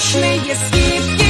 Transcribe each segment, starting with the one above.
Отличные скидки.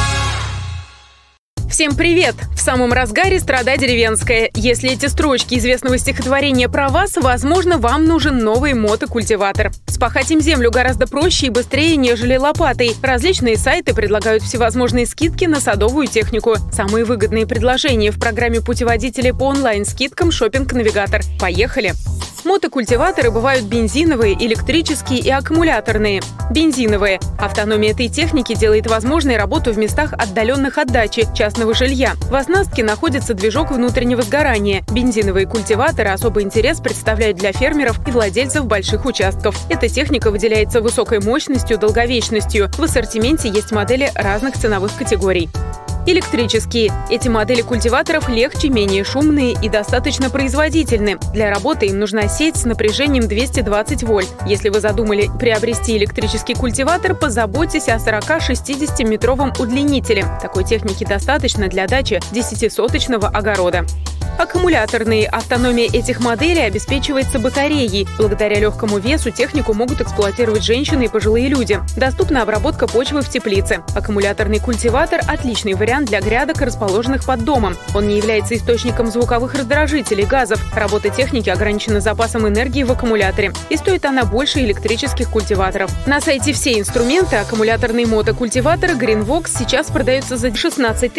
Всем привет! В самом разгаре «Страда деревенская». Если эти строчки известного стихотворения про вас, возможно, вам нужен новый мотокультиватор. Спахать им землю гораздо проще и быстрее, нежели лопатой. Различные сайты предлагают всевозможные скидки на садовую технику. Самые выгодные предложения в программе путеводителей по онлайн-скидкам «Шоппинг-навигатор». Поехали! Мотокультиваторы бывают бензиновые, электрические и аккумуляторные. Бензиновые. Автономия этой техники делает возможной работу в местах, отдаленных от дачи, частного жилья. В оснастке находится движок внутреннего сгорания. Бензиновые культиваторы особый интерес представляют для фермеров и владельцев больших участков. Эта техника выделяется высокой мощностью, долговечностью. В ассортименте есть модели разных ценовых категорий. Электрические. Эти модели культиваторов легче, менее шумные и достаточно производительны. Для работы им нужна сеть с напряжением 220 вольт. Если вы задумали приобрести электрический культиватор, позаботьтесь о 40-60-метровом удлинителе. Такой техники достаточно для дачи 10-соточного огорода. Аккумуляторные. Автономия этих моделей обеспечивается батареей. Благодаря легкому весу технику могут эксплуатировать женщины и пожилые люди. Доступна обработка почвы в теплице. Аккумуляторный культиватор – отличный вариант для грядок, расположенных под домом. Он не является источником звуковых раздражителей, газов. Работа техники ограничена запасом энергии в аккумуляторе. И стоит она больше электрических культиваторов. На сайте «Все инструменты» аккумуляторный мотокультиватор Greenvox сейчас продается за 16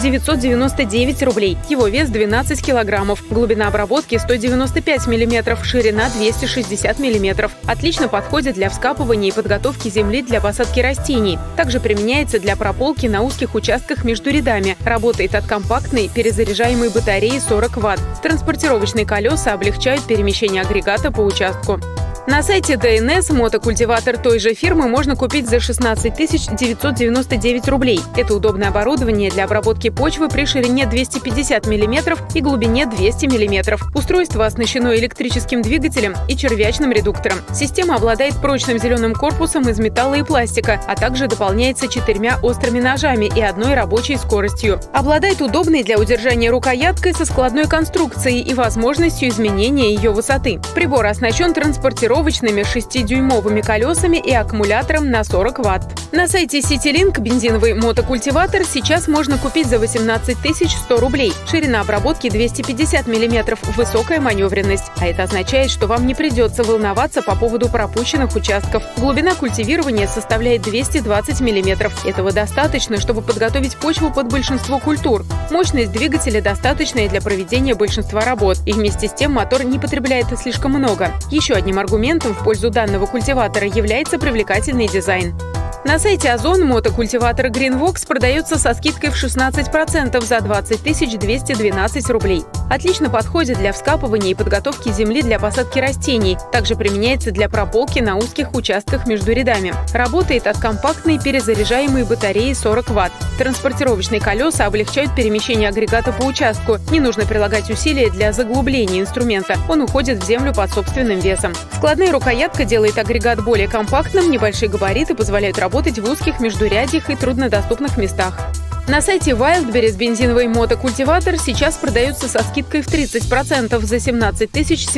999 рублей. Его вес 12 килограммов. Глубина обработки 195 мм, ширина 260 мм. Отлично подходит для вскапывания и подготовки земли для посадки растений. Также применяется для прополки на узких участках между рядами. Работает от компактной перезаряжаемой батареи 40 Вт. Транспортировочные колеса облегчают перемещение агрегата по участку. На сайте ДНС мотокультиватор той же фирмы можно купить за 16 999 рублей. Это удобное оборудование для обработки почвы при ширине 250 мм и глубине 200 мм. Устройство оснащено электрическим двигателем и червячным редуктором. Система обладает прочным зеленым корпусом из металла и пластика, а также дополняется 4 острыми ножами и одной рабочей скоростью. Обладает удобной для удержания рукояткой со складной конструкцией и возможностью изменения ее высоты. Прибор оснащен транспортировочными 6-дюймовыми колесами и аккумулятором на 40 Вт. На сайте CityLink бензиновый мотокультиватор сейчас можно купить за 18 100 рублей. Ширина обработки 250 мм, высокая маневренность. А это означает, что вам не придется волноваться по поводу пропущенных участков. Глубина культивирования составляет 220 мм. Этого достаточно, чтобы подготовить почву под большинство культур. Мощность двигателя достаточная для проведения большинства работ. И вместе с тем мотор не потребляет слишком много. Еще одним аргументом в пользу данного культиватора является привлекательный дизайн. На сайте Озон мотокультиватор Greenvox продается со скидкой в 16% за 20 212 рублей. Отлично подходит для вскапывания и подготовки земли для посадки растений. Также применяется для прополки на узких участках между рядами. Работает от компактной перезаряжаемой батареи 40 Вт. Транспортировочные колеса облегчают перемещение агрегата по участку. Не нужно прилагать усилия для заглубления инструмента. Он уходит в землю под собственным весом. Складная рукоятка делает агрегат более компактным, небольшие габариты позволяют работать в узких междурядьях и труднодоступных местах. На сайте Wildberries бензиновый мотокультиватор сейчас продается со скидкой в 30% за 17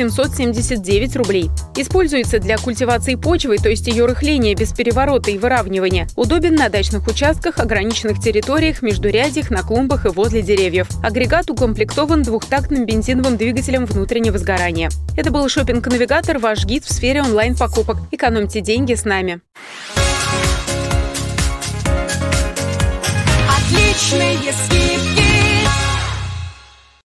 779 рублей. Используется для культивации почвы, то есть ее рыхления без переворота и выравнивания. Удобен на дачных участках, ограниченных территориях, междурядьях, на клумбах и возле деревьев. Агрегат укомплектован двухтактным бензиновым двигателем внутреннего сгорания. Это был Шоппинг-навигатор, ваш гид в сфере онлайн-покупок. Экономьте деньги с нами. Отличные скидки.